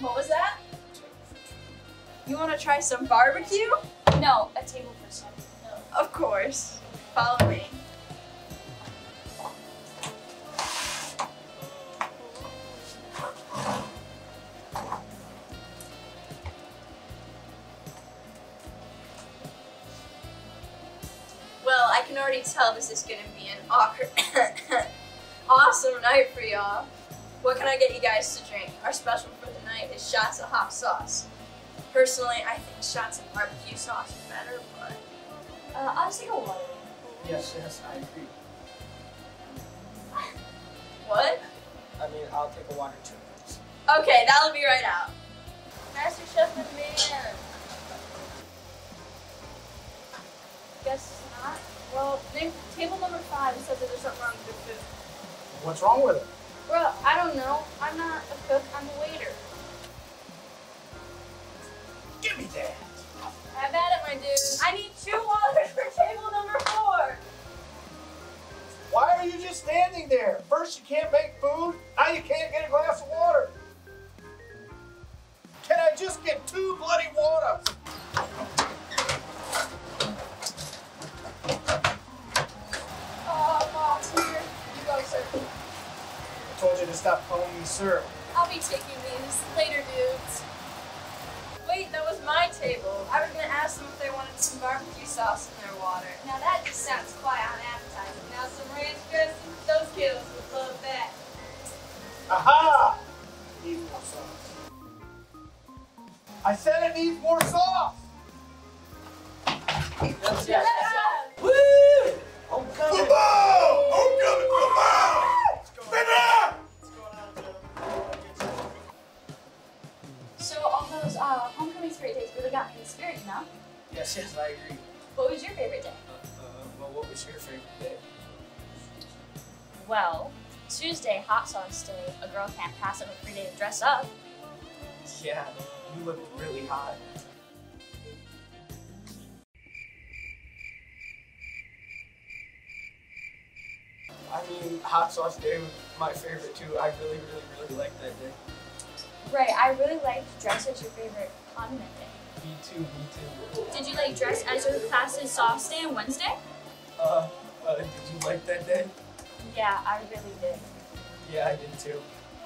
What was that? You want to try some barbecue? No, a table for some. No. Of course. Follow me. Well, I can already tell this is going to be an awkward, awesome night for y'all. What can I get you guys to drink? Our special for the night is shots of hot sauce. Personally, I think shots of barbecue sauce are better, but... I'll just take a water. Yes, I agree. What? I mean, I'll take a water too, please. Okay, that'll be right out. Master Chef McMahon. Guess not. Well, table number 5 said that there's something wrong with the food. What's wrong with it? Well, I don't know. I'm not a cook, I'm a waiter. Give me that. Have at it, my dude. I need 2 waters for table number 4. Why are you just standing there? First you can't make food, now you can't get a glass of water. Can I just get 2 bloody waters? Oh, Bob's here. You go, sir. I told you to stop calling me sir. I'll be taking these later, dudes. Wait, that was my table. I was gonna ask them if they wanted some barbecue sauce in their water. Now that just sounds quite unappetizing. Now some ranch dressing, those kiddos would love that. Aha! Need more sauce. I said it needs more sauce! That's it. Woo! Homecoming! Football! Homecoming football! Stand up! So all those homecoming spirit days really got me in the spirit, you know? Yes, I agree. What was your favorite day? Well, what was your favorite day? Well, Tuesday, hot sauce day. A girl can't pass up a free day to dress up. Yeah, you look really hot. I mean, hot sauce day was my favorite too. I really liked that day. Right, I really liked dress as your favorite condiment day. Me too. Did you like dress as your class's sauce day on Wednesday? Did you like that day? Yeah, I really did. Yeah, I did too.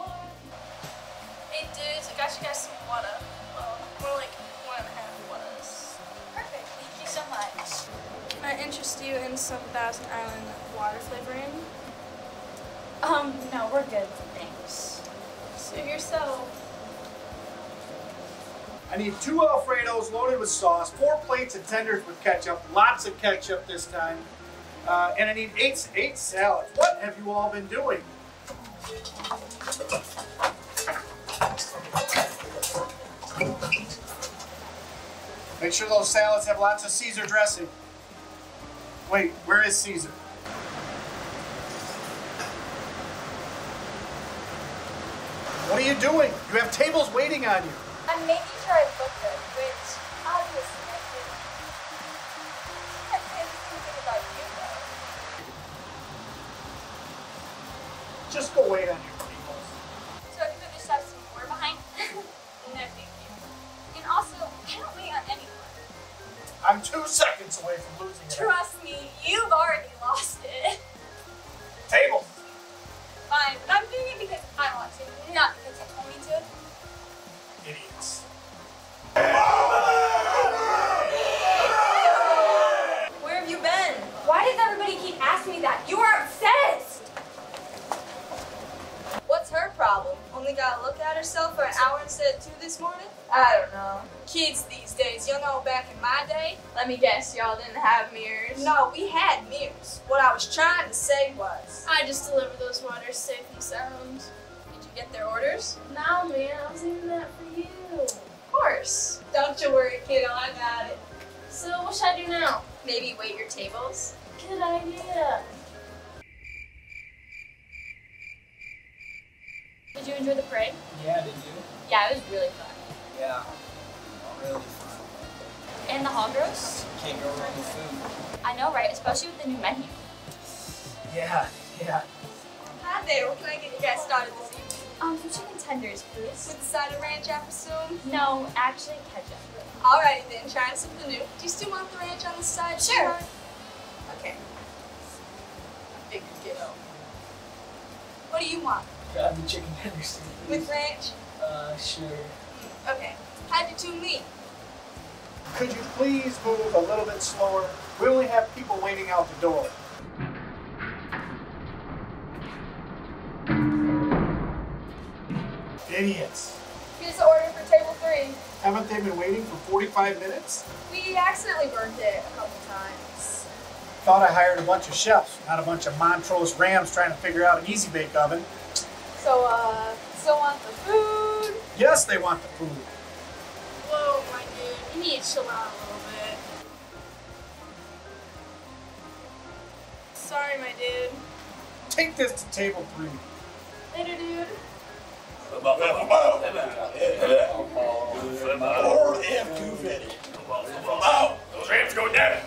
Hey dudes, I got you guys some water. Well, more like 1.5 waters. Perfect, thank you so much. Can I interest you in some Thousand Island water flavoring? No, we're good, thanks. Suit yourself. I need 2 Alfredos loaded with sauce, 4 plates of tenders with ketchup, lots of ketchup this time, and I need 8 salads. What have you all been doing? Make sure those salads have lots of Caesar dressing. Wait, where is Caesar? What are you doing? You have tables waiting on you. I'm making sure I booked it, which obviously I did. I can't say anything about you though. Just go wait on your tables. So I could just have some more behind? No, thank you. And also, I don't wait on anyone. I'm 2 seconds away from losing it. Trust me, you've already lost it. Tables. Fine, but I'm doing it because I want to, not because you told me to. Idiots. Where have you been? Why does everybody keep asking me that? You are obsessed! What's her problem? Only gotta look at herself for an hour instead of 2 this morning? I don't know. Kids these days, you know, back in my day, let me guess, y'all didn't have mirrors. No, we had mirrors. What I was trying to say was, I just delivered those waters safe and sound. Did you get their orders? No, man, I was saving that for you. Of course. Don't you worry, kiddo, I got it. So what should I do now? Maybe wait your tables? Good idea. Did you enjoy the parade? Yeah, did you? Yeah, it was really fun. Yeah, really fun. And the hog roast? Can't go wrong with food. I know, right? Especially with the new menu. Yeah. Hi there, what can I get you guys started this evening? Some chicken tenders, please. With the side of ranch, I presume? No, actually ketchup. Alrighty then, trying something new. Do you still want the ranch on the side? Sure. Okay. Big kiddo. What do you want? Grab the chicken tenders, please. With ranch? Sure. Okay. How'd you two meet? Could you please move a little bit slower? We only have people waiting out the door. Idiots. Here's the order for table 3. Haven't they been waiting for 45 minutes? We accidentally burnt it a couple times. Thought I hired a bunch of chefs, not a bunch of Montrose Rams trying to figure out an easy bake oven. So, still want the food? Yes, they want the food. Whoa, my dude. You need to chill out a little bit. Sorry, my dude. Take this to table 3. Later, dude. Those rams go down.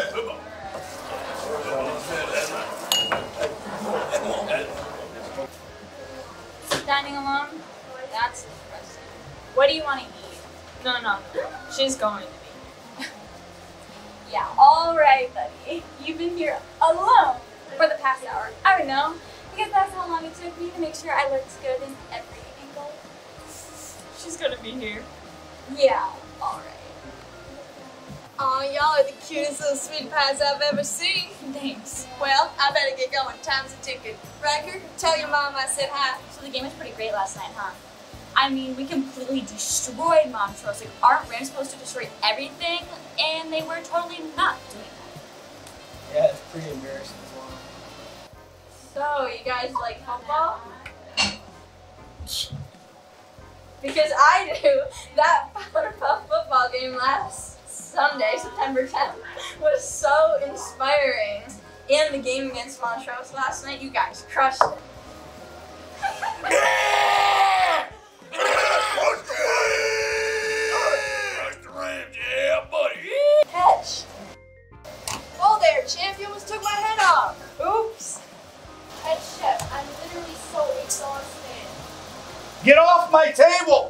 Dining alone? That's depressing. What do you want to eat? No. She's going to be. Yeah, alright, buddy. You've been here alone for the past hour. I don't know, because that's how long it took me to make sure I looked good in every angle. She's gonna be here. Yeah, alright. Aw, y'all are the cutest little sweet pies I've ever seen. Thanks. Well, I better get going. Time's a ticket. Riker, tell your mom I said hi. So the game was pretty great last night, huh? I mean, we completely destroyed Montrose. Like, aren't Rams supposed to destroy everything? And they were totally not doing that. Yeah, it's pretty embarrassing as well. So, you guys like football? Because I do. That Powerpuff football game last Sunday, September 10th, was so inspiring. And the game against Montrose last night, you guys crushed it. Yeah, buddy. Catch. Oh there, champ, you almost took my head off. Oops. Head chef, I'm literally so exhausted. Get off my table!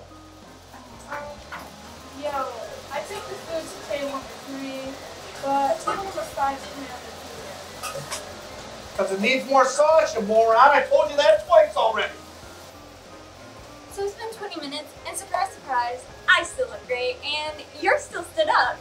Yo, I took the food to table number 3, but table number 5 is coming up at 2. Because it needs more sauce, you moron. I told you that twice already. So it's been 20 minutes, and surprise, surprise, I still look great, and you're still stood up.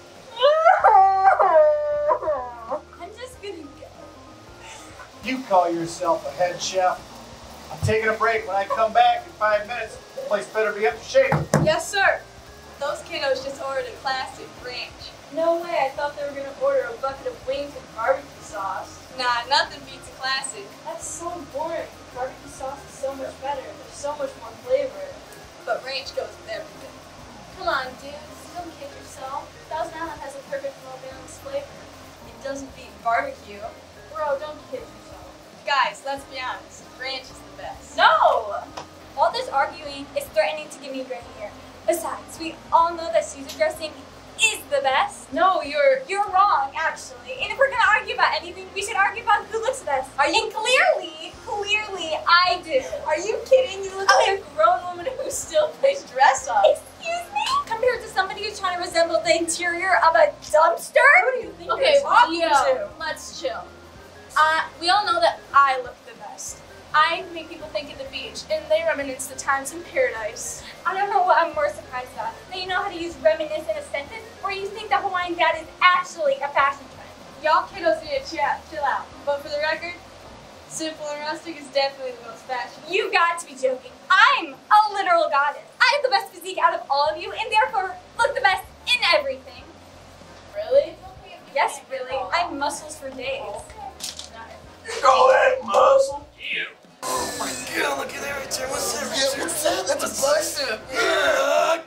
I'm just gonna go. You call yourself a head chef. I'm taking a break. When I come back in 5 minutes, the place better be up to shape. Yes, sir. Those kiddos just ordered a classic ranch. No way, I thought they were gonna order a bucket of wings with barbecue sauce. Nah, nothing beats a classic. That's so boring. Barbecue sauce is so much better. There's so much more flavor. But ranch goes with everything. Come on, dudes, don't kid yourself. Thousand Island has a perfect, well-balanced flavor. It doesn't beat barbecue. Bro, don't kid yourself. Guys, let's be honest. Ranch is the best. No! All this arguing is threatening to give me gray hair. Besides, we all know that Caesar dressing is the best. No, You're wrong, actually. And if we're gonna argue about anything, we should argue about who looks best. Are you- And clearly, I do. Are you kidding? You look like a grown woman who still plays dress up. Excuse me? Compared to somebody who's trying to resemble the interior of a dumpster? Who do you think Okay, you're talking Leo, to? let's chill. We all know that I look the best. I make people think of the beach, and they reminisce the times in paradise. I don't know what I'm more surprised about. That you know how to use reminisce in a sentence, or you think that Hawaiian dad is actually a fashion trend. Y'all kiddos need to chill out. But for the record, simple and rustic is definitely the most fashionable. You've got to be joking. I'm a literal goddess. I have the best physique out of all of you, and therefore look the best in everything. Really? Yes, really. I have muscles for days. You call that muscle? Yeah. Oh my god, look at everything. What's that? Yeah, what's that? That's a bicep. Yeah.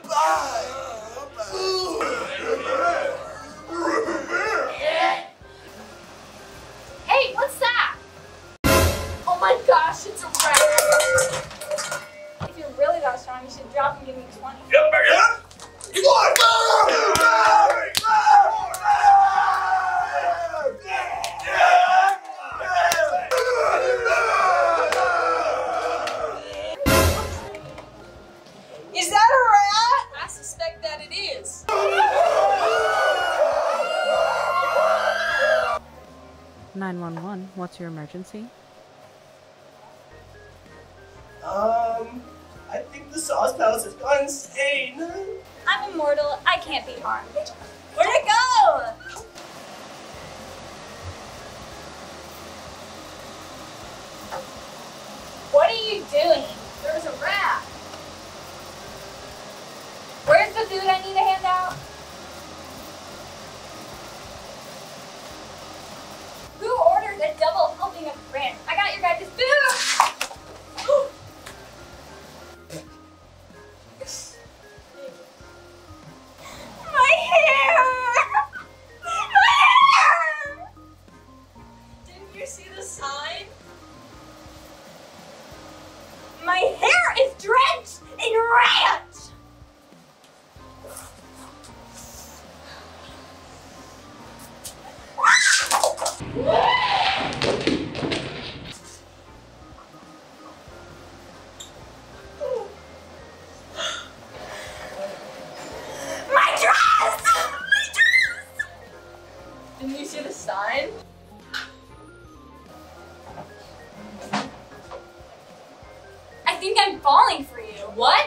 Hey, what's that? Oh my gosh, it's a rat. If you're really that strong, you should drop and give me 20. Get back up. What? 911, what's your emergency? I think the Sauce Palace has gone insane. I'm immortal. I can't be harmed. Where'd it go? What are you doing? There was a rat. Where's the food I need to hand out? Who ordered a double helping of ranch? I got your guys' food! My hair! My hair! Didn't you see the sign? My hair is drenched in ranch! My dress! My dress! Didn't you see the sign? I think I'm falling for you. What?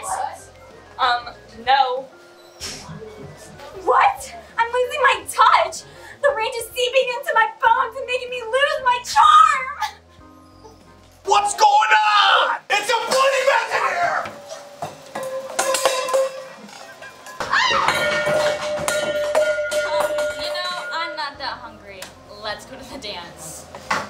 No. What? I'm losing my touch. The range is seeping into my bones and making me lose my charm. What's going on? It's a bloody mess in here! You know, I'm not that hungry. Let's go to the dance.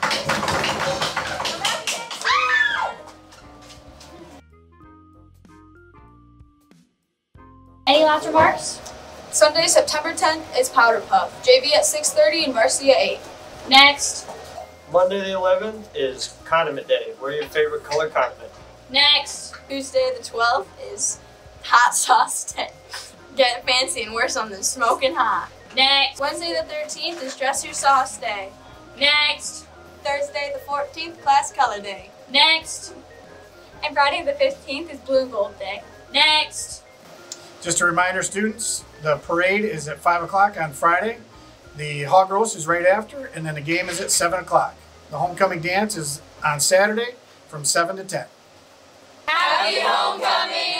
Any last remarks? Sunday, September 10th is Powder Puff. JV at 6:30 and varsity at 8. Next. Monday the 11th is Condiment Day. Wear your favorite color condiment. Next. Tuesday the 12th is Hot Sauce Day. Get fancy and wear something smoking hot. Next. Wednesday the 13th is Dress Your Sauce Day. Next. Thursday the 14th, Class Color Day. Next. And Friday the 15th is Blue Gold Day. Next. Just a reminder, students, the parade is at 5 o'clock on Friday. The hog roast is right after, and then the game is at 7 o'clock. The homecoming dance is on Saturday from 7 to 10. Happy homecoming!